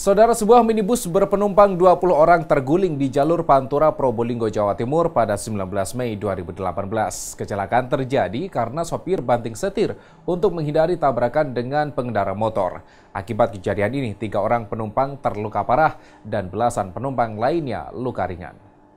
Saudara, sebuah minibus berpenumpang 20 orang terguling di jalur Pantura Probolinggo, Jawa Timur pada 19 Mei 2018. Kecelakaan terjadi karena sopir banting setir untuk menghindari tabrakan dengan pengendara motor. Akibat kejadian ini, 3 orang penumpang terluka parah dan belasan penumpang lainnya luka ringan.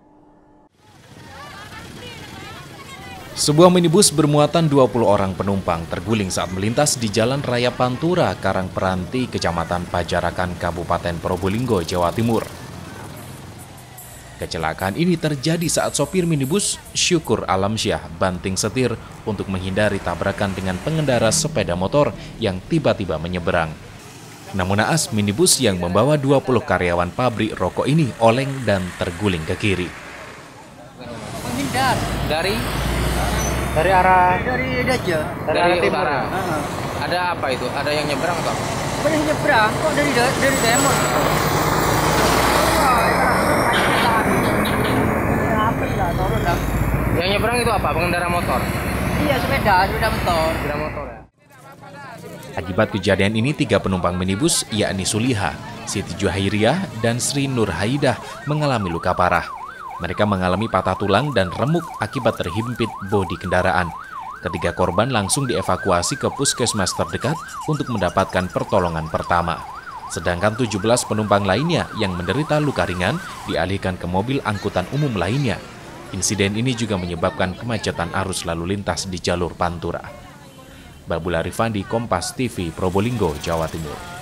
Sebuah minibus bermuatan 20 orang penumpang terguling saat melintas di Jalan Raya Pantura, Karangperanti, Kecamatan Pajarakan, Kabupaten Probolinggo, Jawa Timur. Kecelakaan ini terjadi saat sopir minibus Syukur Alamsyah banting setir untuk menghindari tabrakan dengan pengendara sepeda motor yang tiba-tiba menyeberang. Namun naas, minibus yang membawa 20 karyawan pabrik rokok ini oleng dan terguling ke kiri. Menghindar Dari arah Daja. arah timur. Ada apa itu? Ada yang nyebrang atau? Apa yang nyebrang? Kok dari timur? Yang nyebrang itu apa? Pengendara motor. Iya, sepeda motor. Sepeda motor ya. Akibat kejadian ini, 3 penumpang minibus, yakni Suliha, Siti Juhairiyah, dan Sri Nur Haidah mengalami luka parah. Mereka mengalami patah tulang dan remuk akibat terhimpit bodi kendaraan. Ketiga korban langsung dievakuasi ke puskesmas terdekat untuk mendapatkan pertolongan pertama. Sedangkan 17 penumpang lainnya yang menderita luka ringan dialihkan ke mobil angkutan umum lainnya. Insiden ini juga menyebabkan kemacetan arus lalu lintas di jalur Pantura. Babula Rifandi, Kompas TV, Probolinggo, Jawa Timur.